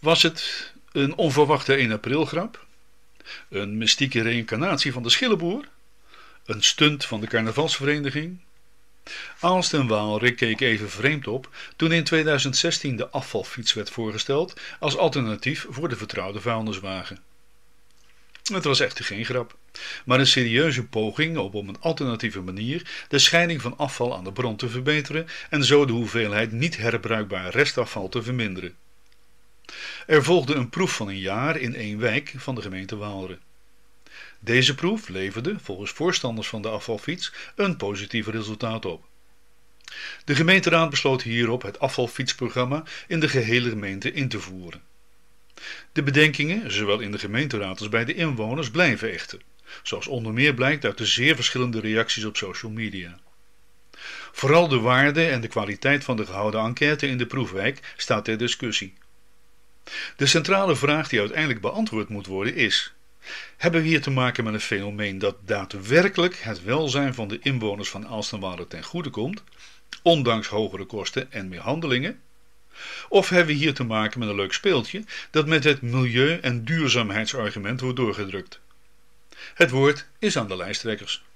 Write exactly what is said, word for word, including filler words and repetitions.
Was het een onverwachte één april grap? Een mystieke reïncarnatie van de schillenboer? Een stunt van de carnavalsvereniging? Aalst en Waalre keek even vreemd op toen in tweeduizend zestien de afvalfiets werd voorgesteld als alternatief voor de vertrouwde vuilniswagen. Het was echter geen grap, maar een serieuze poging om op een alternatieve manier de scheiding van afval aan de bron te verbeteren en zo de hoeveelheid niet herbruikbaar restafval te verminderen. Er volgde een proef van een jaar in één wijk van de gemeente Waalre. Deze proef leverde, volgens voorstanders van de afvalfiets, een positief resultaat op. De gemeenteraad besloot hierop het afvalfietsprogramma in de gehele gemeente in te voeren. De bedenkingen, zowel in de gemeenteraad als bij de inwoners, blijven echter, zoals onder meer blijkt uit de zeer verschillende reacties op social media. Vooral de waarde en de kwaliteit van de gehouden enquête in de proefwijk staat ter discussie. De centrale vraag die uiteindelijk beantwoord moet worden is: hebben we hier te maken met een fenomeen dat daadwerkelijk het welzijn van de inwoners van Aalst en Waalre ten goede komt, ondanks hogere kosten en meer handelingen? Of hebben we hier te maken met een leuk speeltje dat met het milieu- en duurzaamheidsargument wordt doorgedrukt? Het woord is aan de lijsttrekkers.